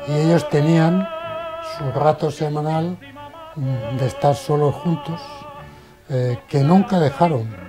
y ellos tenían su rato semanal de estar solos juntos, que nunca dejaron.